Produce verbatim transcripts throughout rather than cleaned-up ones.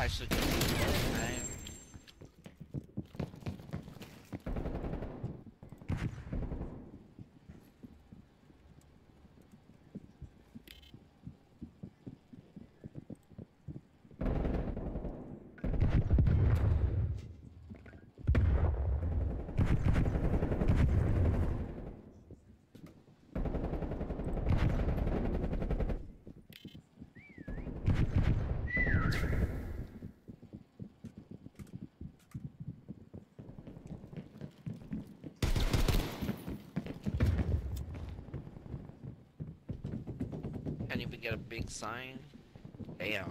I should just use this time. Can't even get a big sign. Damn.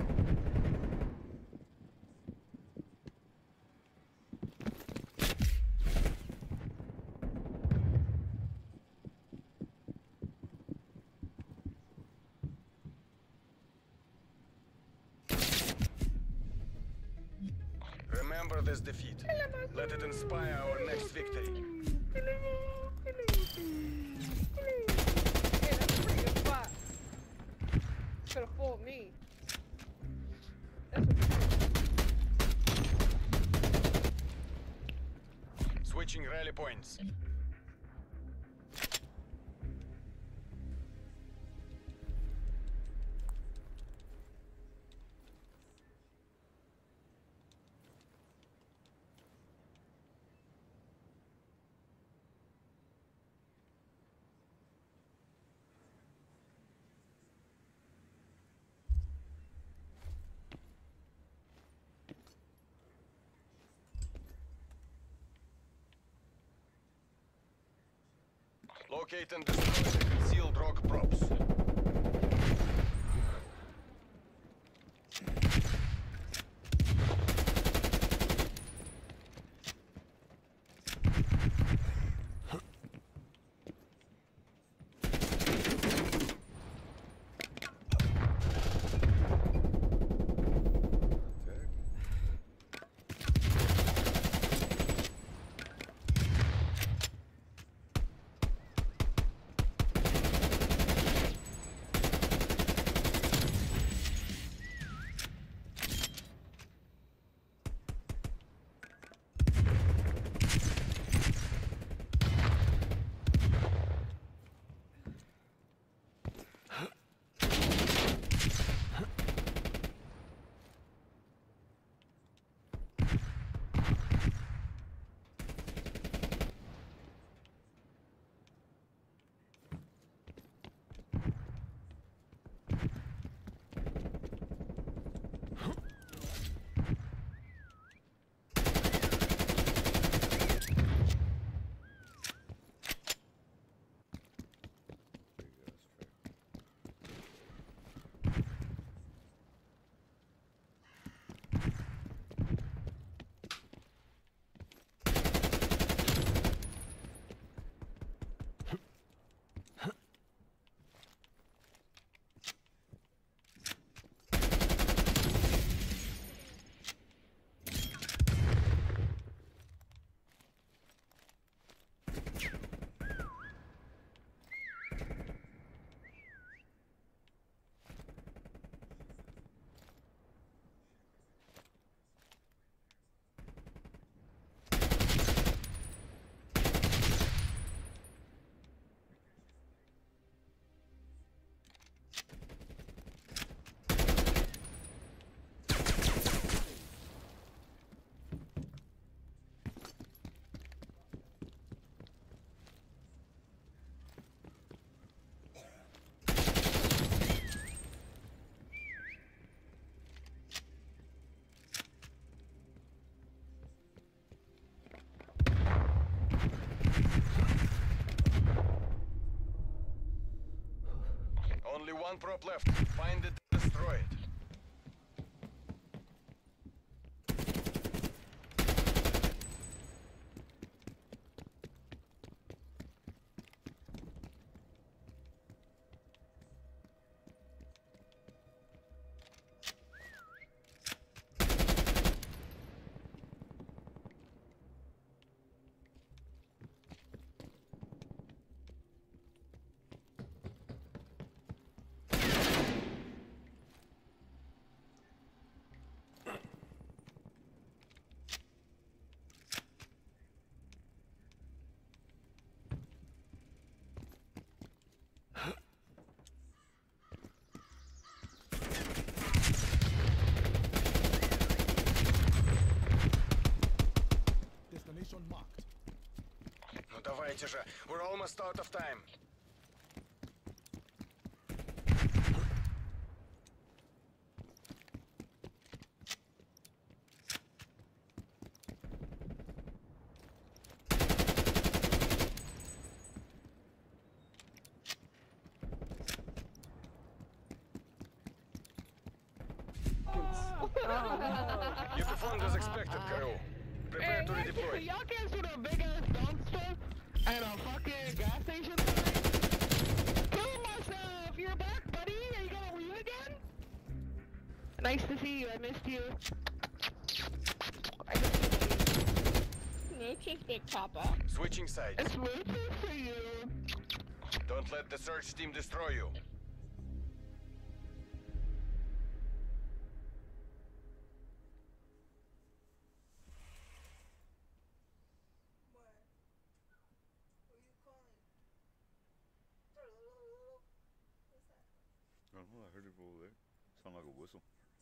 Remember this defeat. Let it inspire our next victory. Yeah, that's a pretty good spot. Could have fooled me. That's what Switching rally points. Locate and destroy the concealed rock props. Only one prop left. Find it, destroy it. Давайте же, we're almost out of time. You performed as expected, Karoo. Prepare to redeploy. Y'all can't shoot a big ass dumpster at a fucking gas station. Kill myself. You're back, buddy. Are you gonna leave again? Nice to see you. I missed you. I missed you. Mooch's big papa. Switching sides. It's waiting for you. Don't let the search team destroy you. I don't know, I heard it over there. Sound like a whistle.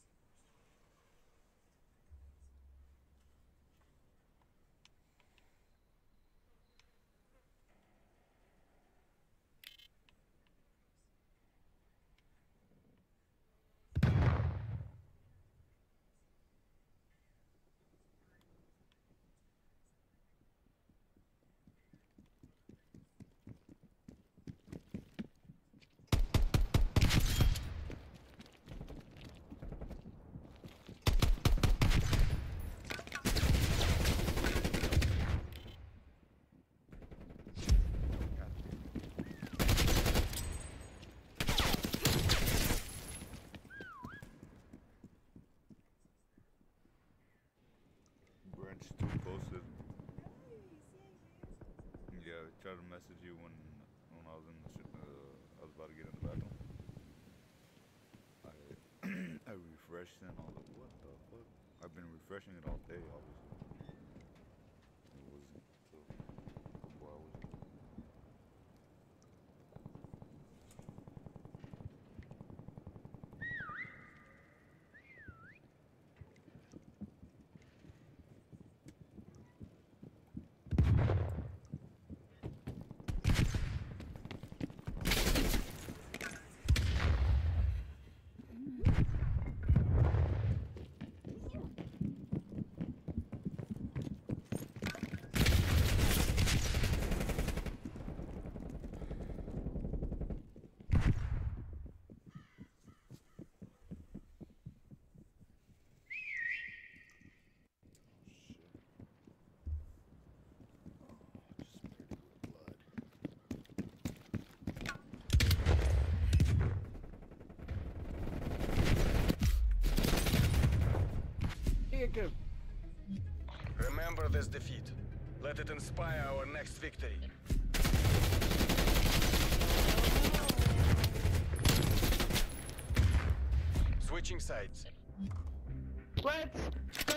Branch too posted. Yeah, I tried to message you when when I was in the sh- uh, I was about to get in the bathroom. I I refreshed and I was like, what the fuck? I've been refreshing it all day, obviously. It wasn't until a couple hours ago. Remember this defeat. Let it inspire our next victory. Switching sides. Let's go.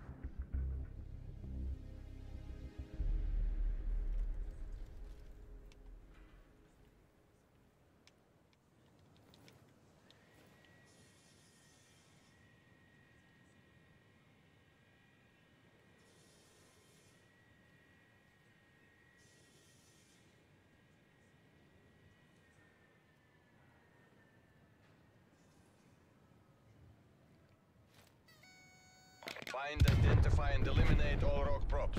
Find, identify, and eliminate all rock props.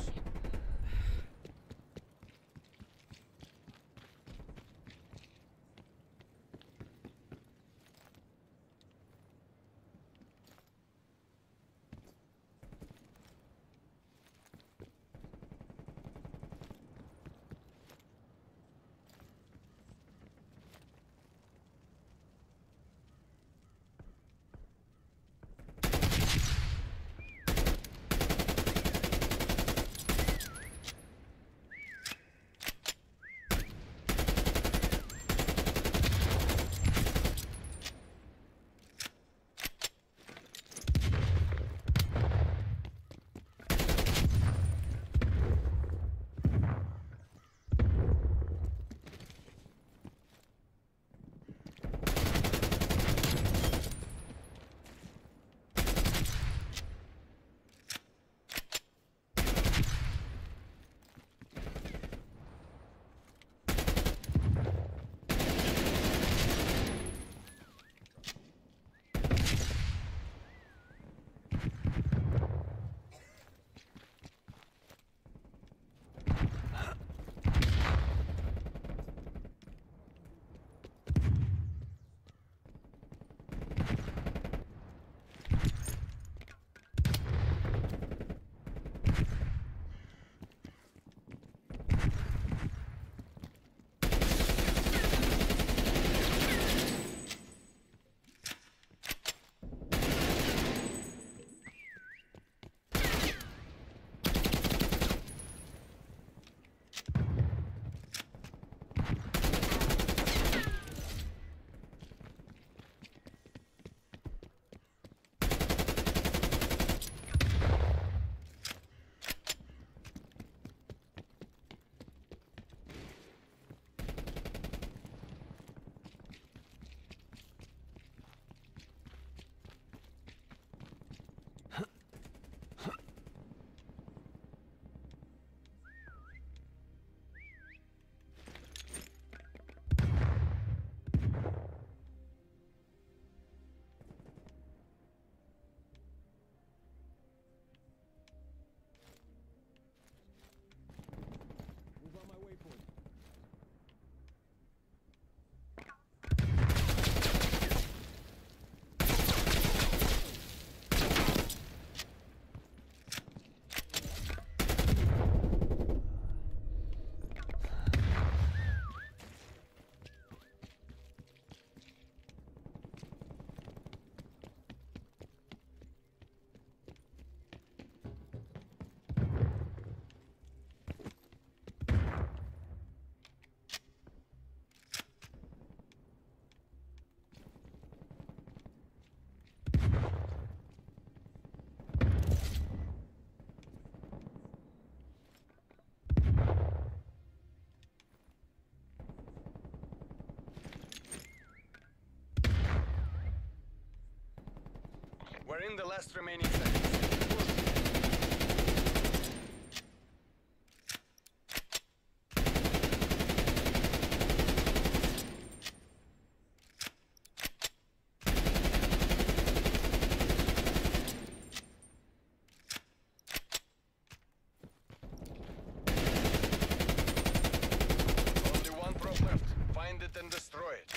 You're in the last remaining seconds. Only one prop left. Find it and destroy it.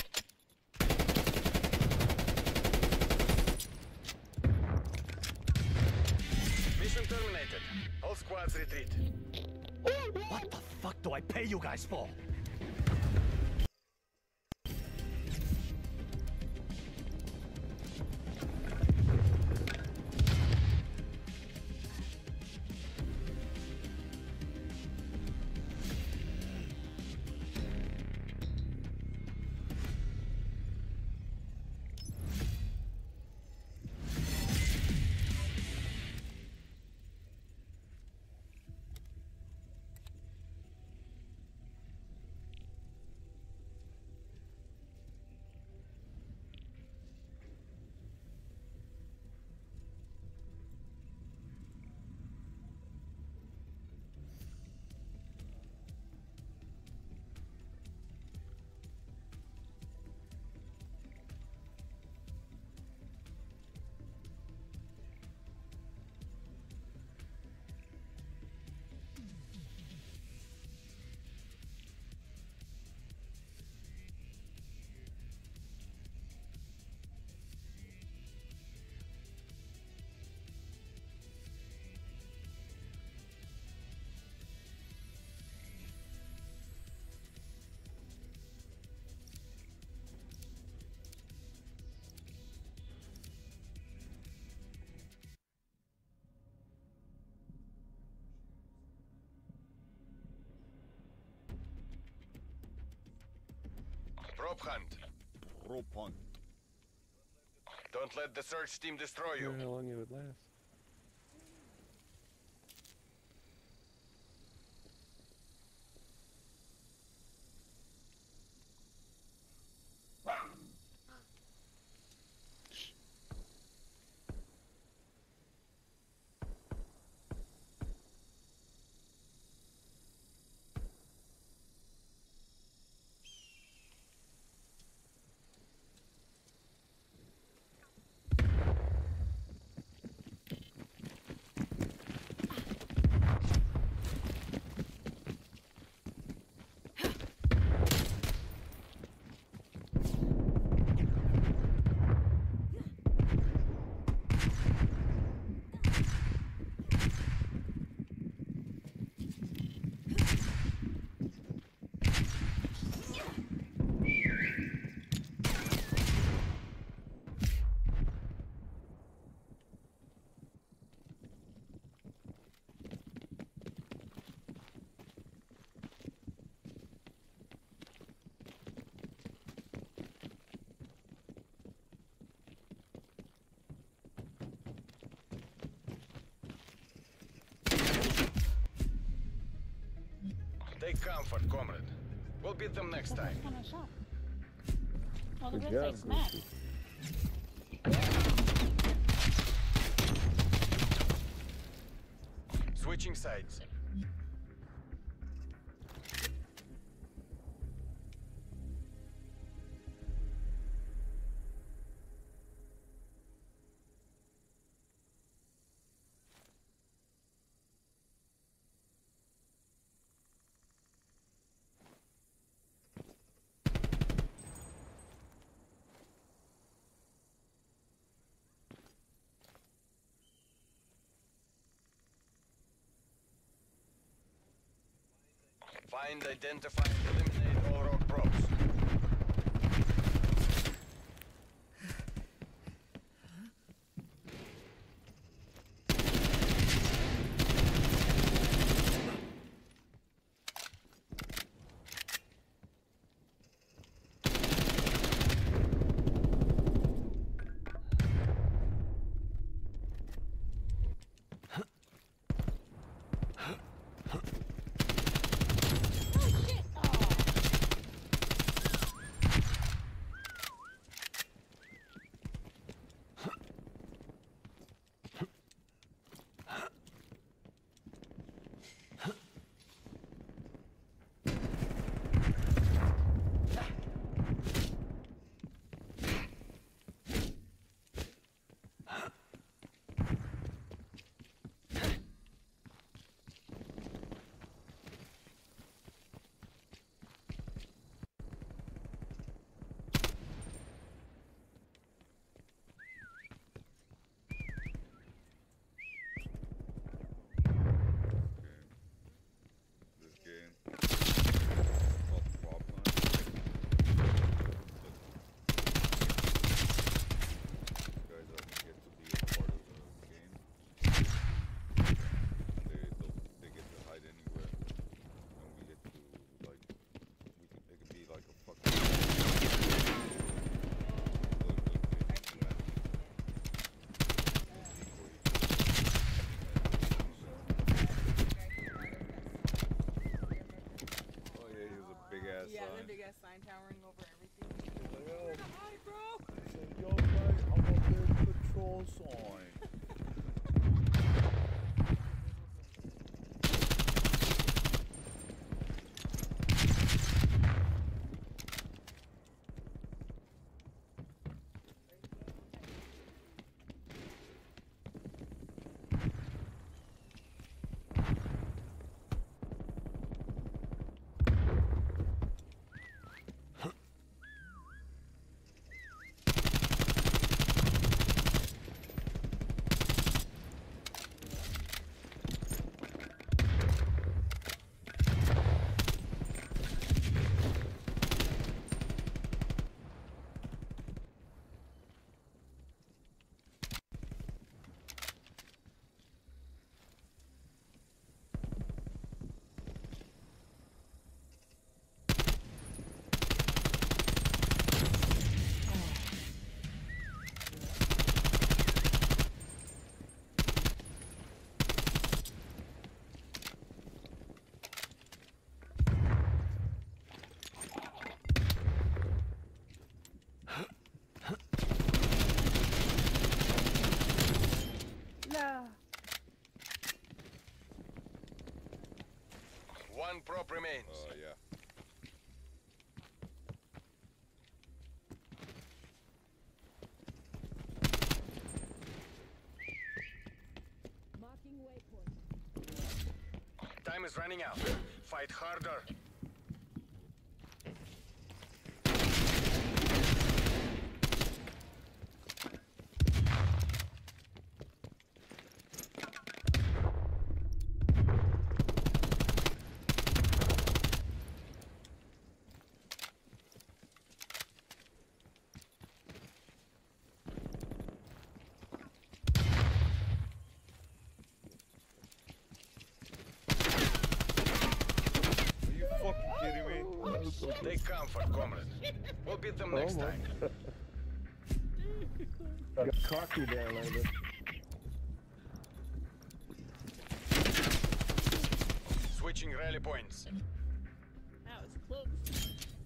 Mission terminated. All squads retreat. What the fuck do I pay you guys for? Prop hunt. Prop hunt. Don't let the search team destroy I you. don't know how long it would last. Take comfort, comrade. We'll beat them next time. Kind of shot. Well, the Good red job, face Matt. Goofy. Switching sides. Find, identify, and eliminate all rogue props. Yeah, sign. the big ass sign towering over everything. Yo, Where to hide, bro? he said, yo, mate, I'm a big patrol sign. Nah. One prop remains. Uh, yeah. Time is running out. Fight harder. Are you fucking kidding me? Take comfort, comrade. We'll beat them next time. Got cocky there a little bit. Switching rally points. That was close.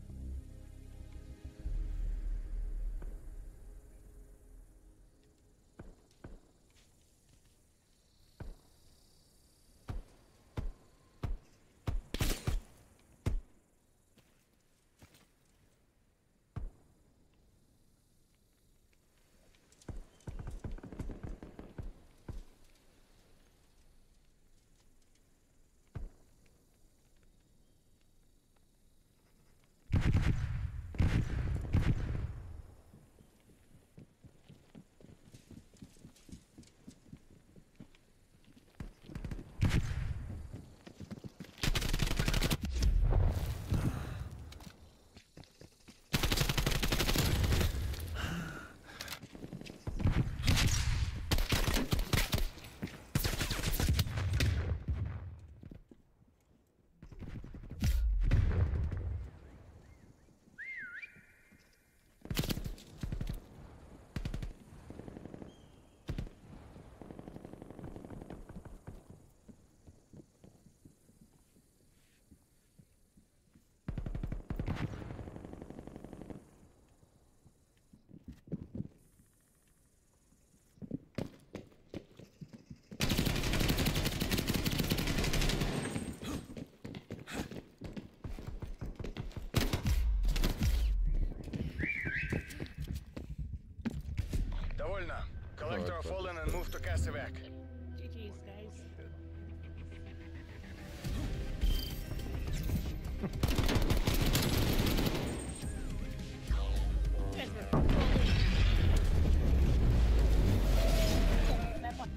Довольно. Collector are fallen and move to Casevac. G G's, guys. You guys were rolling. That one.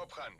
drop hunt.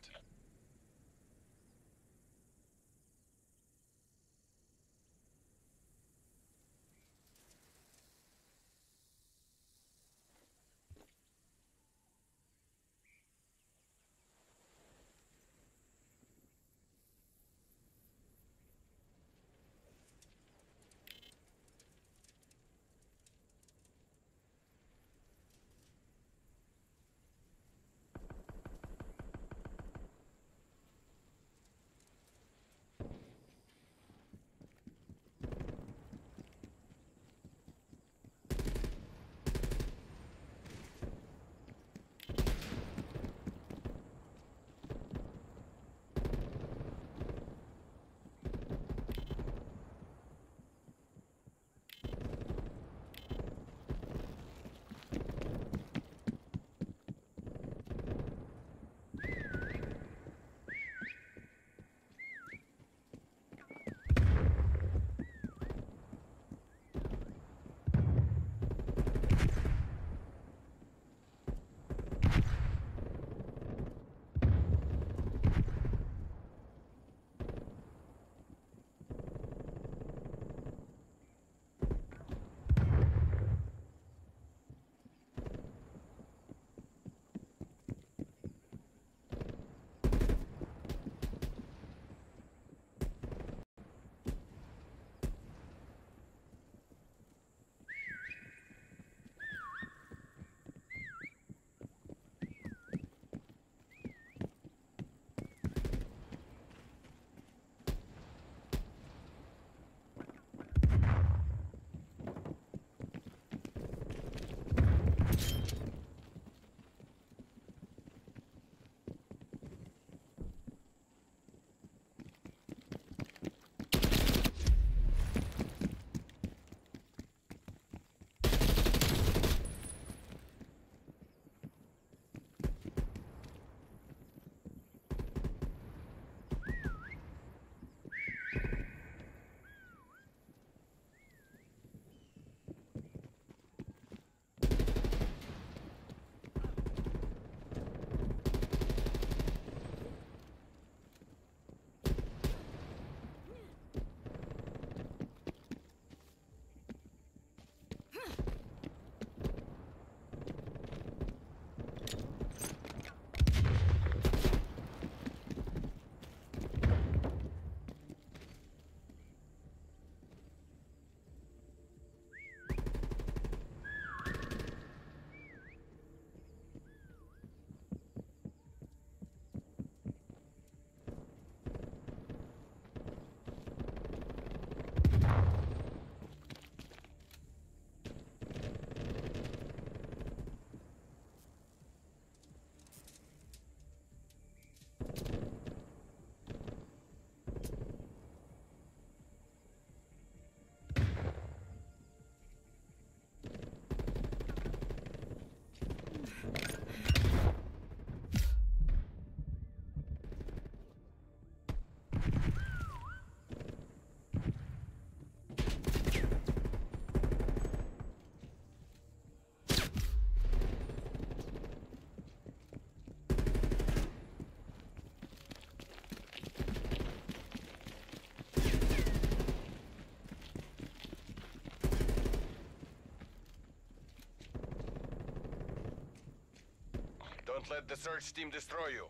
Don't let the search team destroy you.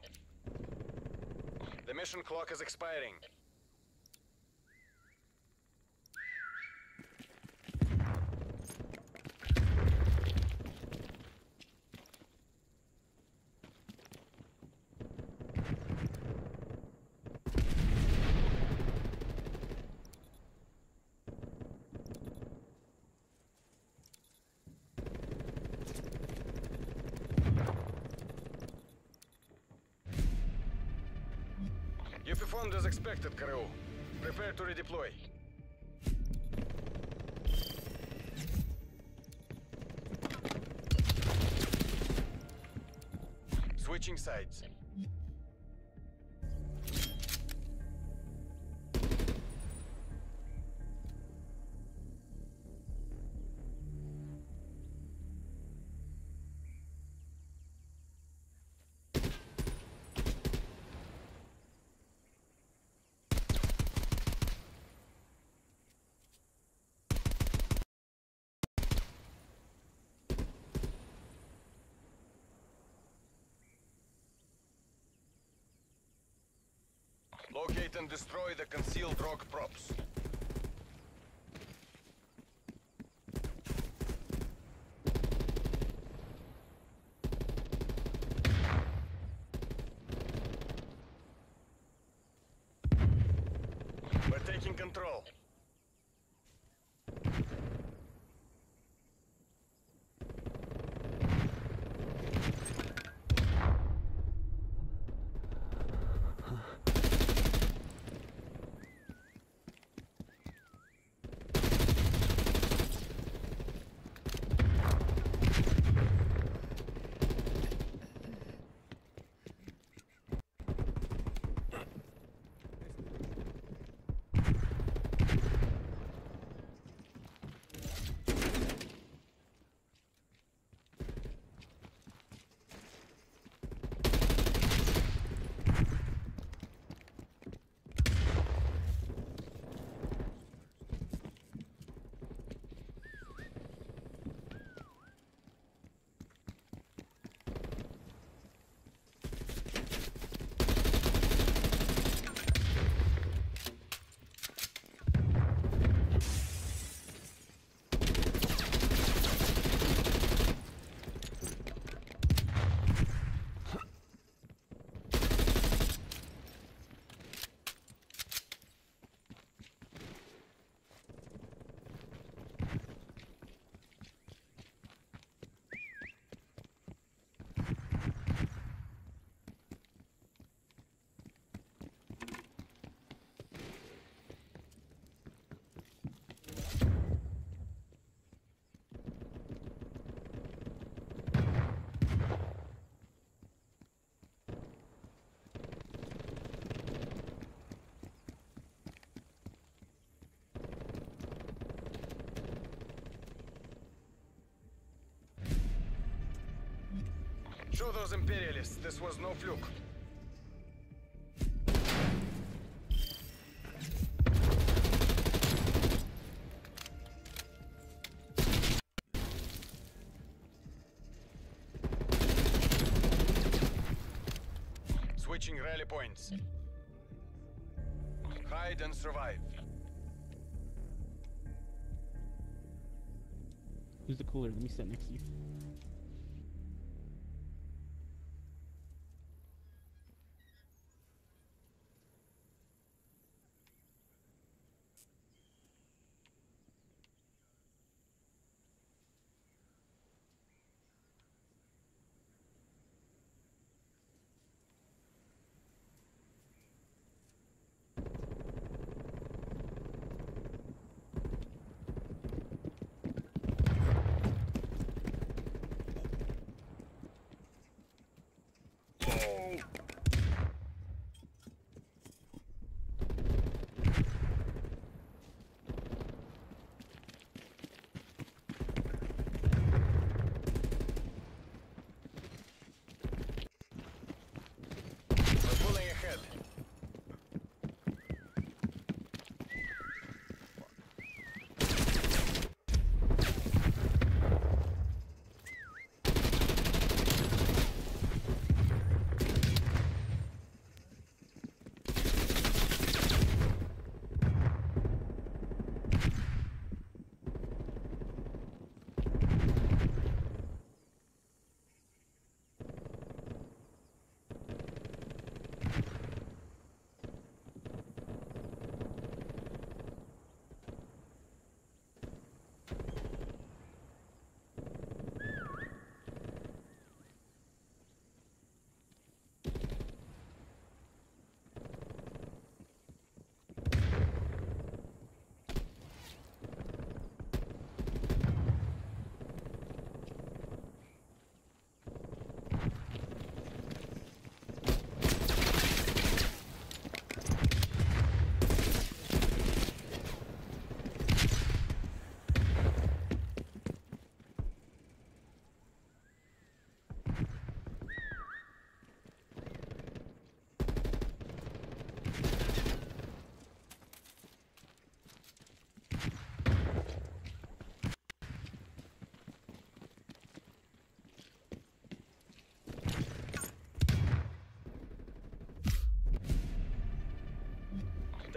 The mission clock is expiring. You performed as expected, crew. Prepare to redeploy. Switching sides. Locate and destroy the concealed rock props. We're taking control. Show those Imperialists this was no fluke. Switching rally points. Hide and survive. Who's the cooler? Let me sit next to you.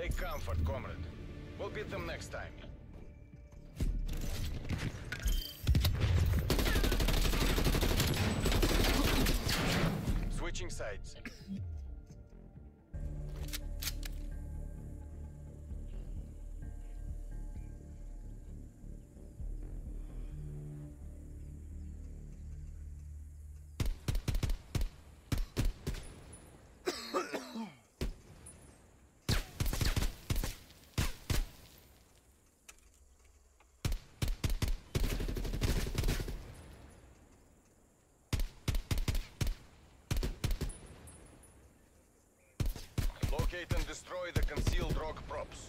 Take comfort, comrade. We'll beat them next time. Switching sides. Locate and destroy the concealed rock props.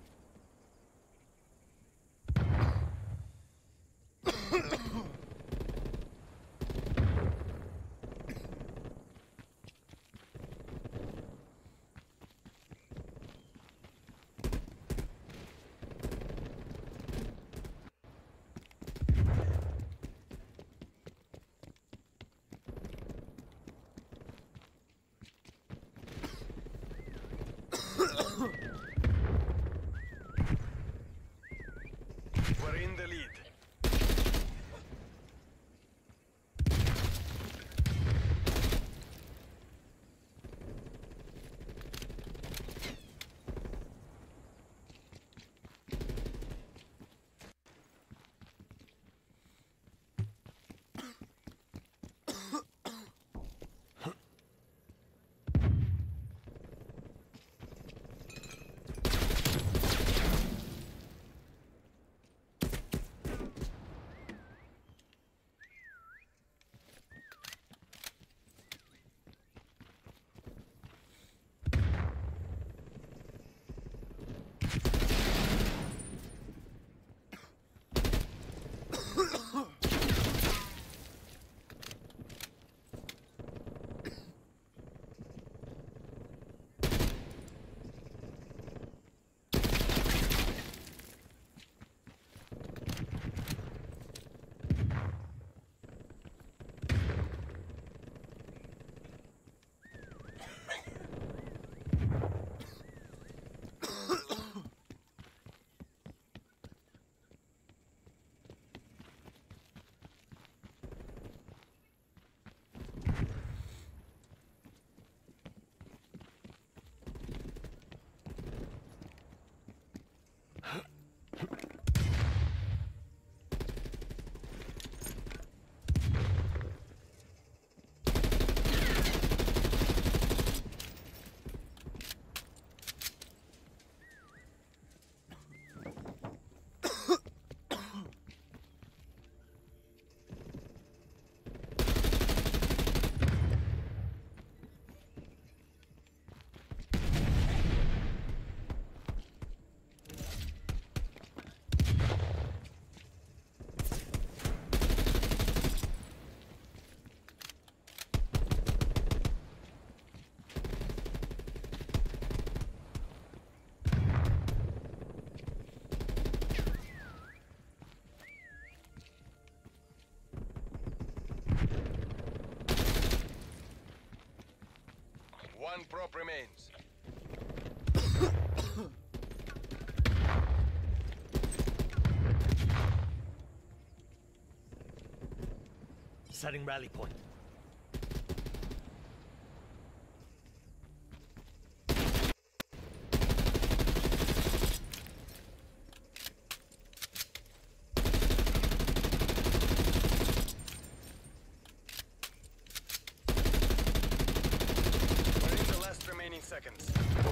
We're in the lead. One prop remains. Setting rally point. Seconds.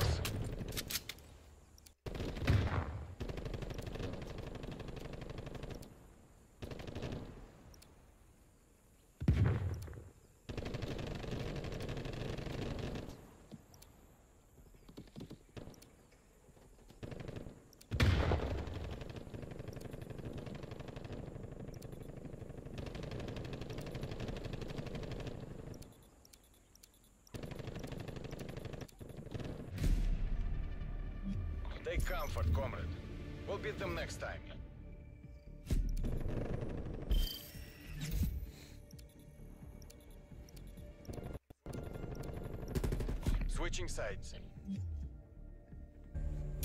Take comfort, comrade. We'll beat them next time. Switching sides.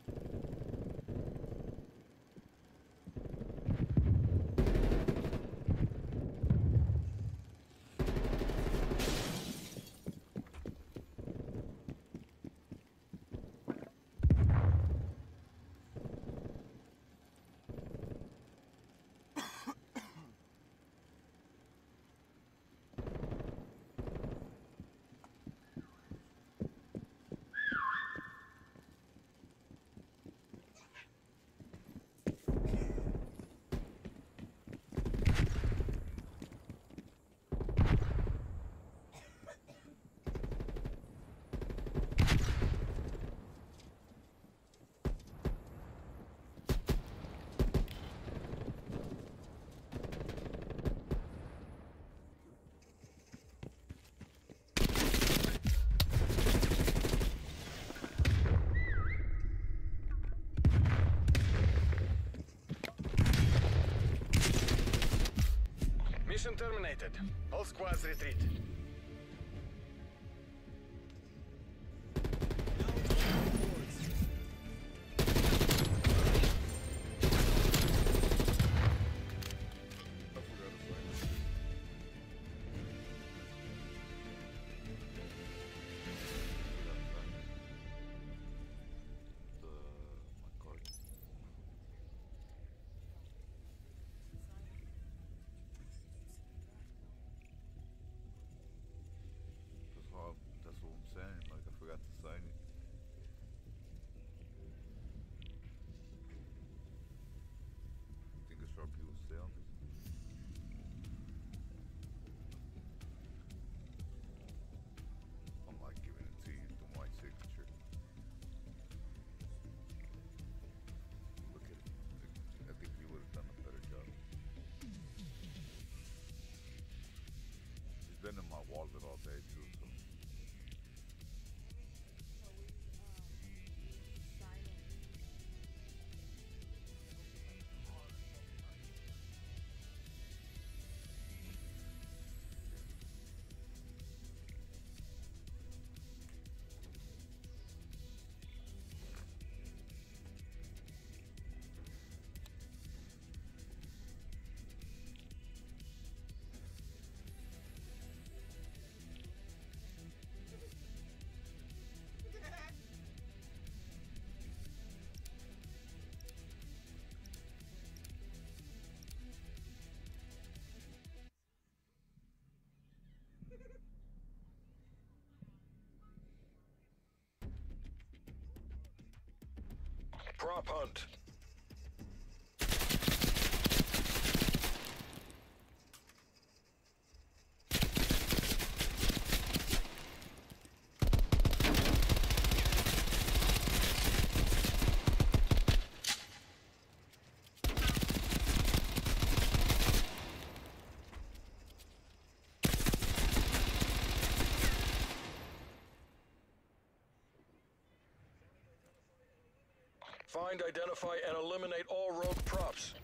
Mission terminated. All squads retreat. Been in my wallet all day too, so. Prop hunt. Find, identify, and eliminate all rogue props.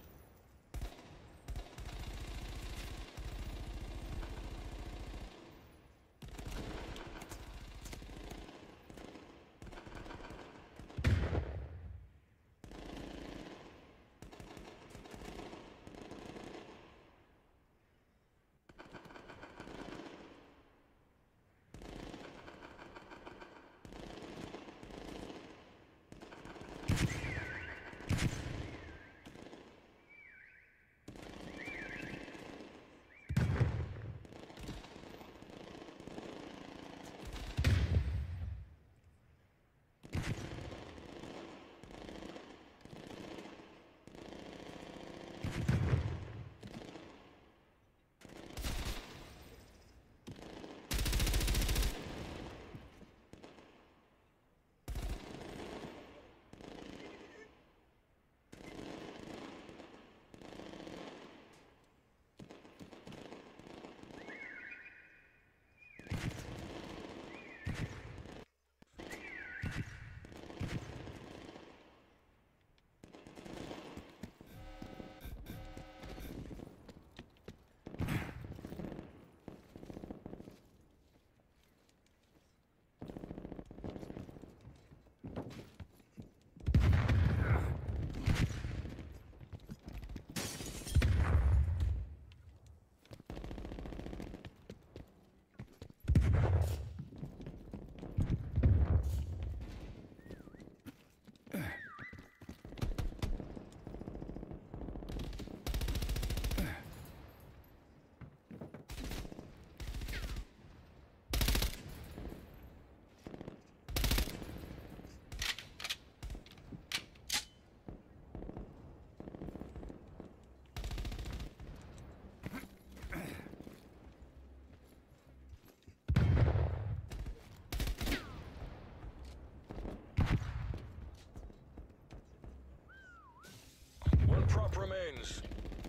remains.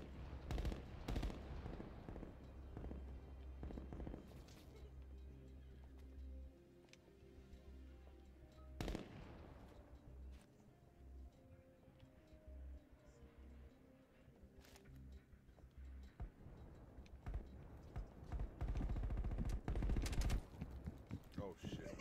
Oh shit.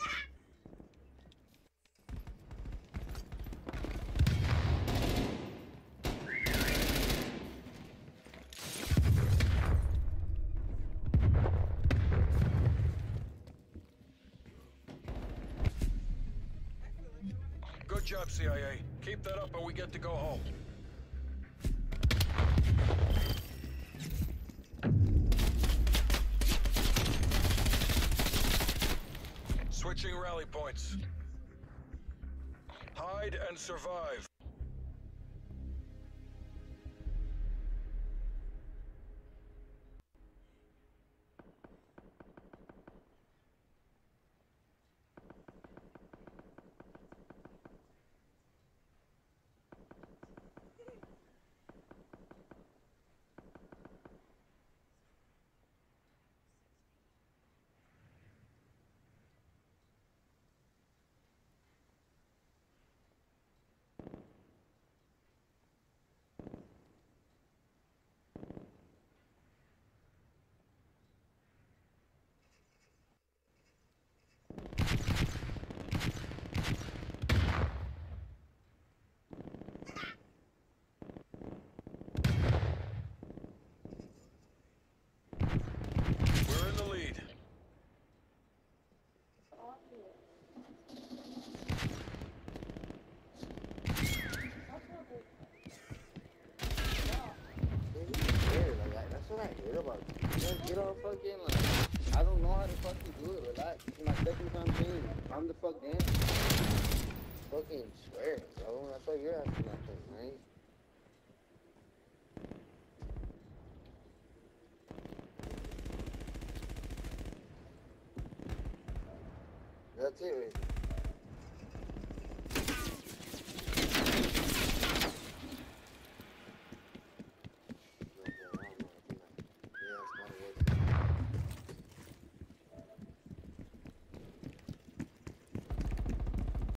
Good job, C I A. Keep that up and we get to go home. Switching rally points. Hide and survive. We're in the lead. Like, that's what I hate about you. Just get all fucking like, I don't know how to fucking do it. Relax. This is my second time playing. I'm the fuck down. Fucking swear, bro. That's why you're asking that thing, right? That's it, right?